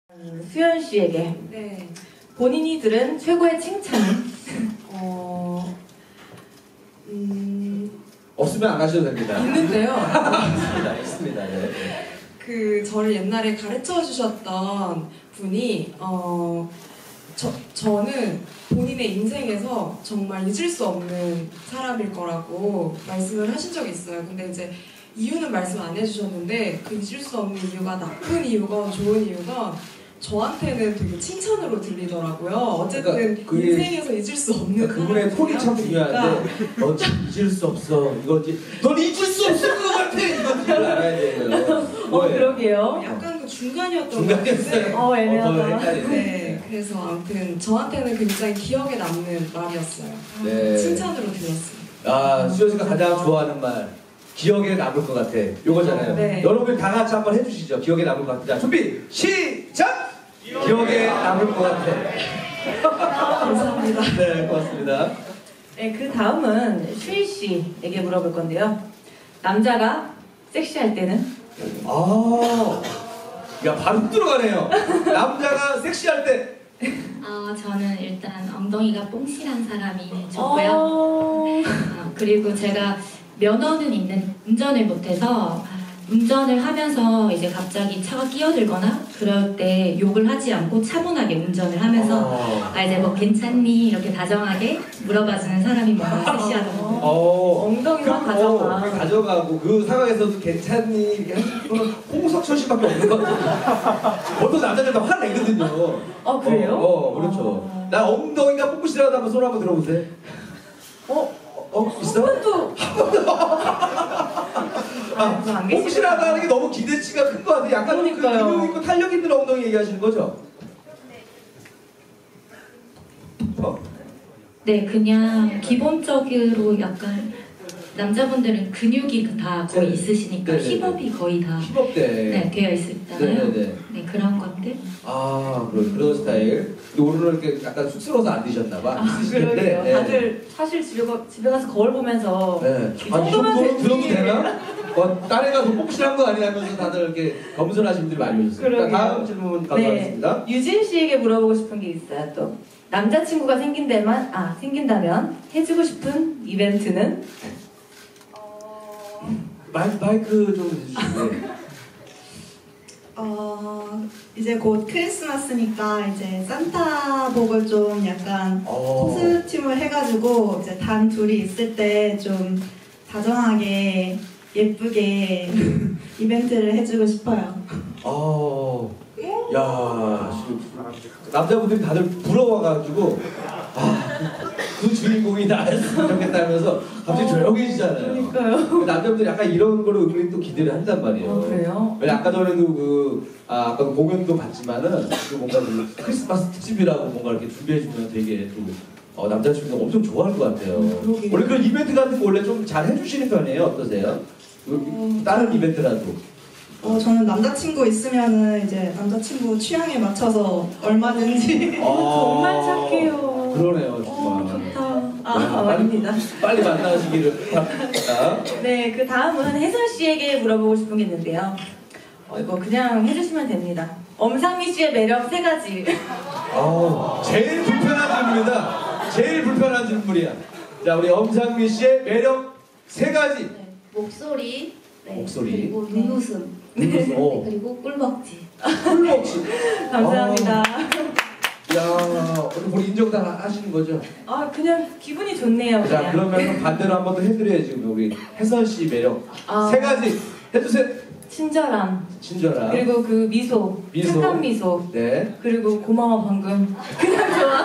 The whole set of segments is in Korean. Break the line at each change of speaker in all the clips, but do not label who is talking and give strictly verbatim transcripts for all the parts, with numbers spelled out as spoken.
수연 씨에게
네.
본인이 들은 최고의 칭찬은?
어, 음,
없으면 안 하셔도 됩니다.
있는데요.
있습니다, 있습니다. 네.
그 저를 옛날에 가르쳐 주셨던 분이 어, 저, 저는 본인의 인생에서 정말 잊을 수 없는 사람일 거라고 말씀을 하신 적이 있어요. 근데 이제 이유는 말씀 안 해주셨는데 그 잊을 수 없는 이유가 나쁜 이유건 좋은 이유건 저한테는 되게 칭찬으로 들리더라고요. 어쨌든
그러니까 그게-
인생에서 잊을 수 없는
그분의 톤이 참 중요한데 넌 참 잊을 수 없어 이거지 넌 잊을 수 없을 것 같아 이거지 알아야 돼요.
어, 그러게요.
약간 그 중간이었던 것
중간이었어요.
같은데
어, 애매하다.
어, 헷갈리네.
네, 그래서 아무튼 저한테는 굉장히 기억에 남는 말이었어요.
네.
칭찬으로 들렸어요.
아, 수현 씨가 가장 좋아하는 말 기억에 남을 것 같아 요거잖아요.
네.
여러분 다 같이 한번 해주시죠. 기억에 남을 것 같아. 자, 준비 시작. 기억에 남을 것 같아.
감사합니다.
네, 고맙습니다.
네, 그 다음은 슈이 씨에게 물어볼 건데요. 남자가 섹시할 때는?
아, 야 바로 들어가네요. 남자가 섹시할 때.
어, 저는 일단 엉덩이가 뽕실한 사람이 좋고요.
어...
어, 그리고 제가 면허는 있는 운전을 못해서 운전을 하면서 이제 갑자기 차가 끼어들거나 그럴 때 욕을 하지 않고 차분하게 운전을 하면서
어.
아 이제 뭐 괜찮니? 이렇게 다정하게 물어봐주는 사람이 뭔가 섹시하다고.
어,
엉덩이만
그-
가져가.
어, 가져가고 그 상황에서도 괜찮니? 이렇게 하시는 분은 홍석천 씨밖에 없는 것 같아요. 보통 남자들 다 화내거든요.
어, 그래요?
어, 어, 그렇죠.
어.
나 엉덩이가 뽑고 싫어하다 한번 손 한번 들어보세요. 어? 어? 있어?
한 번도! 아, 그거 안 계시구나.
뽑고 싫어하다는 게 너무 기대치가 큰 것 같아요. 약간 그
그러니까요.
근육 있고 탄력 있는 엉덩이 얘기하시는 거죠? 어?
네, 그냥 기본적으로 약간 남자분들은 근육이 다 거의
네.
있으시니까
네, 네, 네.
힙업이 거의 다
힙업 때.
네, 되어 있잖아요.
네, 네, 네.
그런 것들.
아, 그런, 그런 스타일. 근데 오늘은 이렇게 약간 쑥스러워서 안 드셨나봐.
아,
있으실 텐데.
그러게요.
네.
다들 사실 집에, 가, 집에 가서 거울 보면서
네.
이
아, 이
정도면
정도
되지.
들어도 되나? 어, 딴 애가 더 복실한 거 아니냐면서 다들 이렇게 겸손하신 분들이 많이 오셨어요.
그러게요.
다음 질문 가져가겠습니다.
네, 유진 씨에게 물어보고 싶은 게 있어요. 또 남자친구가 생긴다면, 아 생긴다면 해주고 싶은 이벤트는?
마이, 마이크 좀 해주시면.
어, 이제 곧 크리스마스니까 이제 산타복을 좀 약간
어.
코스튬을 해가지고 이제 단 둘이 있을 때 좀 다정하게 예쁘게 이벤트를 해주고 싶어요.
어. 야, 지금 남자분들이 다들 부러워가지고 아, 그 주인공이 나였으면 좋겠다면서 갑자기
어,
조용해지잖아요.
그러니까요.
남자분들이 약간 이런 거를 은근히 또 기대를 한단 말이에요.
어, 그래요?
왜냐 아까 전에도 그 아, 아까 공연도 봤지만은 그 뭔가 그 크리스마스 특집이라고 뭔가 이렇게 준비해주면 되게 또 어, 남자친구가 엄청 좋아할 것 같아요.
음, 그러게요.
원래 그런 이벤트 같은 거 원래 좀 잘 해주시는 편이에요? 어떠세요? 그, 다른 이벤트라도.
어, 저는 남자친구 있으면은 이제 남자친구 취향에 맞춰서 얼마든지
정말 착해요.
그러네요,
어,
정말.
좋다. 아,
네,
아 아닙니다.
빨리 만나시기를 바랍니다.
네, 그 다음은 혜선 씨에게 물어보고 싶은 게 있는데요. 어, 이거 그냥 해주시면 됩니다. 엄상미 씨의 매력 세 가지.
아우, 제일 불편한 질문이다. 제일 불편한 질문이야. 자, 우리 엄상미 씨의 매력 세 가지.
네, 목소리, 네,
목소리.
그리고 눈웃음,
눈웃음,
네,
어.
그리고 꿀먹지.
꿀먹지.
감사합니다.
야, 오늘 우리 인정 다 하시는 거죠?
아, 그냥 기분이 좋네요.
자,
그냥.
그러면 반대로 한 번 더 해드려야지. 우리 혜선 씨 매력
아.
세 가지 해주세요.
친절함.
친절함.
그리고 그 미소.
미소.
착한 미소.
네.
그리고 고마워 방금. 그냥 좋아.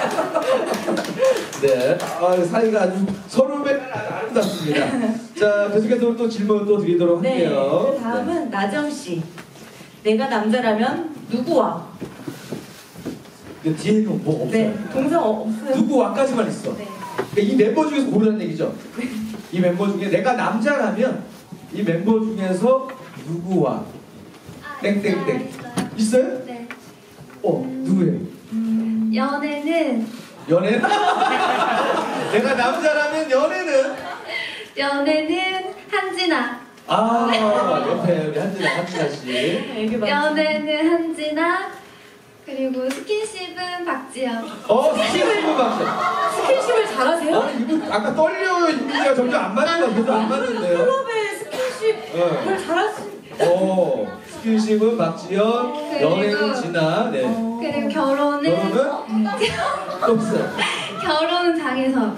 네. 아, 사이가 아주 서로의 아름답습니다. 자, 계속해서 또 질문 또 드리도록
네.
할게요.
그 다음은 나정 씨. 내가 남자라면 누구와?
네. 뒤에는 뭐 없어요.
네. 동상 어, 없어요.
누구와까지만 있어.
네.
그러니까 이 멤버 중에서 고르라는 얘기죠. 이 멤버 중에 내가 남자라면 이 멤버 중에서 누구와 땡땡땡 있어요?
네.
어, 누구예요?
연애는
연애는? 내가 남자라면 연애는?
연애는 한진아.
아, 옆에 우리 한진아, 한진아 씨.
애기 많지.
연애는 한진아.
그리고 스킨십은 박지연.
어, 스킨십은 박지연.
스킨십을 잘하세요?
아니, 이분 아까 떨려 이분이가 점점 안 맞는 거 계속 안 맞는데요.
클럽에 스킨십을
네.
잘하시.
어, 스킨십은 박지연,
그리고-
연애는 진아. 네.
어.
그리고 결혼은
결혼은 또 없어요.
결혼은 장혜선.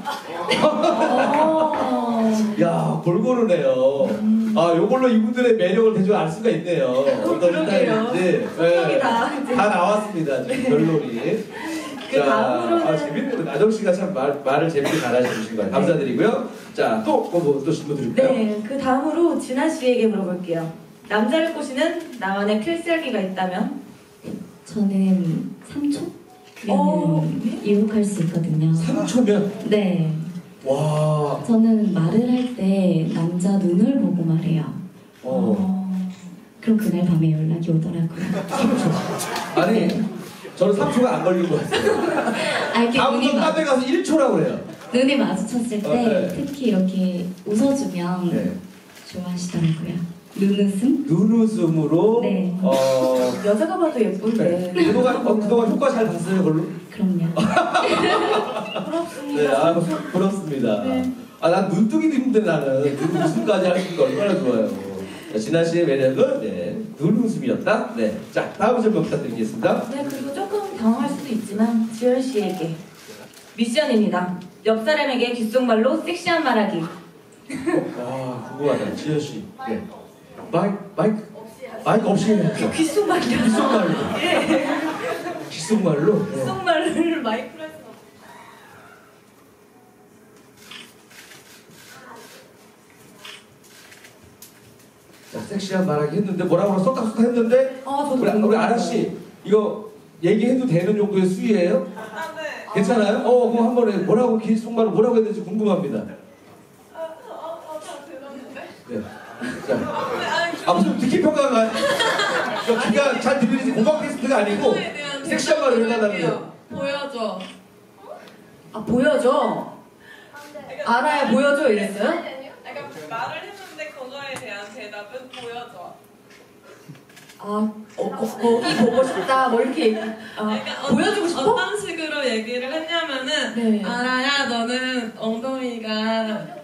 어.
야, 골고루네요. 아, 요걸로 이분들의 매력을 대충 알 수가 있네요. 어떤
그러게요.
스타일인지.
성격이다, 이제.
다 나왔습니다, 지금 결론이.
그 다음으로는-
아, 재밌네요. 나정 씨가 참 말, 말을 재밌게 잘하시는 거예요. 감사드리고요. 자, 또, 뭐, 뭐, 또 질문 드릴까요?
네, 그 다음으로 진아 씨에게 물어볼게요. 남자를 꼬시는 나만의 필살기가 있다면?
저는 삼 초면은
어,
유혹할 수 있거든요.
삼 초면?
네.
와.
저는 말을 할 때 남자 눈을 보고 말해요.
어.
그럼 그날 밤에 연락이 오더라고요.
아니, 저는 삼 초가 안 걸린 것 같아요.
아, 이렇게
다음부터
눈이, 마,
딴데 가서 일 초라고 그래요.
눈이 마주쳤을 때
어, 네.
특히 이렇게 웃어주면
네.
좋아하시더라고요. 눈웃음?
눈웃음으로.
네.
어.
여자가 봐도 예쁜데.
네. 그동안, 어, 그동안 효과 잘 봤어요, 그걸로?
그럼요.
부럽습니다.
네, 아, 부럽습니다.
네.
아, 난 눈뜨기도 힘든데 나는 눈웃음까지 하는 거 얼마나 좋아요. 자, 진아 씨의 매력은 네, 눈웃음이었다. 네, 자 다음 질문 부탁드리겠습니다.
네, 그리고 조금 당황할 수도 있지만 지현 씨에게 미션입니다. 옆 사람에게 귓속말로 섹시한 말하기.
와, 궁금하다, 지현 씨. 네, 마이크, 마이크, 마이크 없이 해야죠.
귓속말이요.
귓속말로.
예.
귓속말로. 네.
귓속말을 마이크로 할 수는 없어요.
자, 섹시한 말하기 했는데 뭐라고 쏙닥쏙닥 했는데
아, 저도
우리, 우리
궁금해요.
아라 씨 이거 얘기해도 되는 정도의 수위예요?
아, 네.
괜찮아요? 어, 그럼 한번 해. 뭐라고 귓속말로 뭐라고 했는지 궁금합니다.
아, 어, 어, 잘 들었는데.
네. 자,
네, 아니,
아 무슨 듣기 평가가 저 귀가 잘 들리는지 고막 테스트가 아니고
그거에 대한
섹시한 말을
대답을
해달라는
할게요.
거.
보여줘.
아, 보여줘. 알아야 보여줘 이랬어요?
그러니까 말을 했는데 그거에 대한 대답은 보여줘.
아, 어, 거, 거기 보고 싶다. 뭐 이렇게 얘기- 아,
그러니까
보여주고
어,
싶어?
어떤 식으로 얘기를 했냐면은
네.
아라야 너는 엉덩이가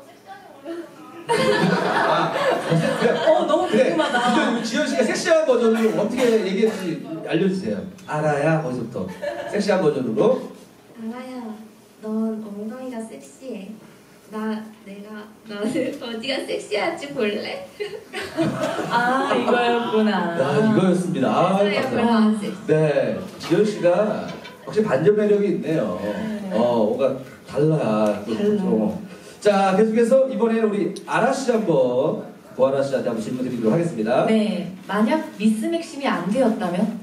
어, 너무
그래,
궁금하다.
지현, 지현 씨가 섹시한 버전으로 어떻게 얘기했는지 알려주세요. 알아야 거기서부터 섹시한 버전으로.
아라야, 넌 엉덩이가 섹시해. 나 내가 너는 어디가 섹시한지 볼래?
아, 이거였구나.
아 이거였습니다. 아,
맞아요,
감사합니다.
별로 안 섹시.
네, 지현 씨가 확실히 반전 매력이 있네요. 어, 뭔가 달라. 또,
달라.
또. 자, 계속해서 이번에는 우리 아라 씨 한번 고아라 씨한테 한번 질문 드리도록 하겠습니다.
네, 만약 미스 맥심이 안 되었다면?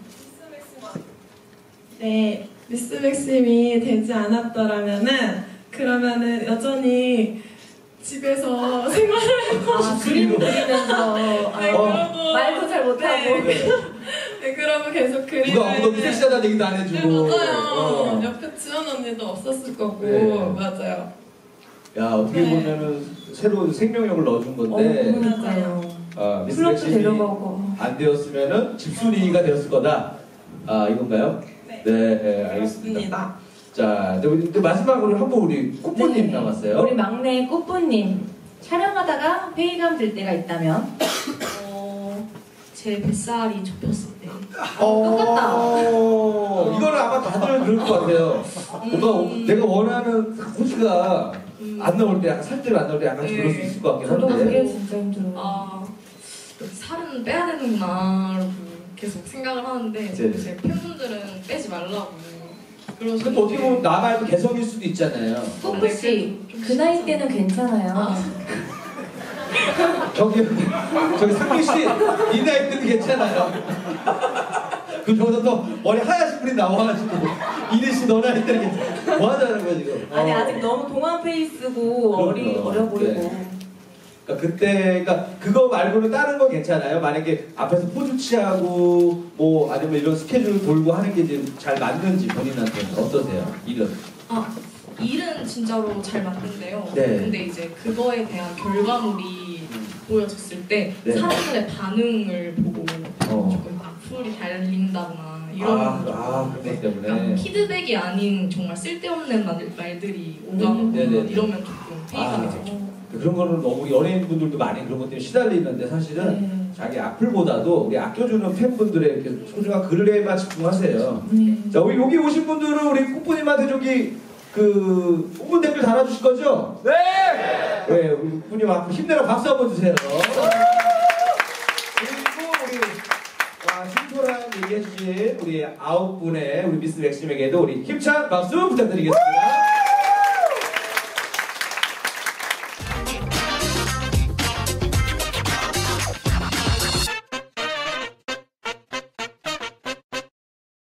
네, 미스 맥심이 되지 않았더라면은 그러면은 여전히 집에서 생활을
아, 그림 그리면서
네,
아,
그러고
말도 잘 못하고.
네. 네, 그러면 계속 그림을
누가 엉덩이 섹시하다는 얘기도 안
네,
해주고.
맞아요.
어.
옆에 지연 언니도 없었을 거고
네.
맞아요.
야, 어떻게
네.
보면은 새로운 생명력을 넣어준
어,
건데,
그러니까요.
아, 미스
클럽도
맥심이
데려가고.
안 되었으면은 집순이가 되었을 거다. 아, 이건가요?
네.
네, 네, 알겠습니다.
맞습니다.
자, 이제 우리 또 마지막으로 한 번 우리 꽃보님
네.
남았어요.
우리 막내 꽃보님. 촬영하다가 회의감 들 때가 있다면?
어, 제 뱃살이 좁혔을 때.
어, 이거는 아마 다들 그럴 것 같아요. 뭔가 내가 원하는 포즈가 안 나올 때, 약간 살대로 안 나올 때 약간
네.
그럴 수 있을 것 같긴
저도
한데.
그게 진짜 힘들어요.
아, 살은 빼야 되는구나 계속 생각을 하는데
네.
제 팬분들은 빼지 말라고 그러시는데
근데 어떻게 보면 나 말고 개성일 수도 있잖아요.
꽃보씨, 그 나이 때는 괜찮아요.
저기, 저기 상민 씨, 이 나이 때도 괜찮아요. 그 저보다 또 머리 하얗신 분이 나와가지고 이리 씨 너 나이 때는 괜찮아. 뭐 하자는 거야 지금.
아니,
어.
아직 너무 동안 페이스고 어리,
그럼요.
어려 보이고.
네. 그러니까 그때, 그러니까 그거 말고는 다른 거 괜찮아요. 만약에 앞에서 포즈 취하고 뭐 아니면 이런 스케줄 돌고 하는 게 지금 잘 맞는지 본인한테는 어떠세요? 일은?
아, 일은 진짜로 잘 맞는데요.
네.
근데 이제 그거에 대한 결과물이 보여졌을 때
네.
사람들의 반응을 보고
어.
조금 악플이 달린다거나
이런
아,
거.
아, 그것 때문에.
그러니까 피드백이 아닌 정말 쓸데없는 말, 말들이 오가거나
네, 네, 네.
이러면 조금 회의감이
아.
들죠.
그런 거는 너무 연예인분들도 많이 그런 것 때문에 시달리는데 사실은
네.
자기 악플보다도 우리 아껴주는 팬분들의 이렇게 소중한 글에만 집중하세요.
네.
자, 우리 여기 오신 분들은 우리 꽃부님한테 저기 그 후문 댓글 달아주실 거죠? 네! 네, 우리 꽃부님 앞으로 힘내라 박수 한번 주세요. 그리고 우리 아, 신토란 얘기해주신 우리 아홉 분의 우리 미스 맥심에게도 우리 힘찬 박수 부탁드리겠습니다.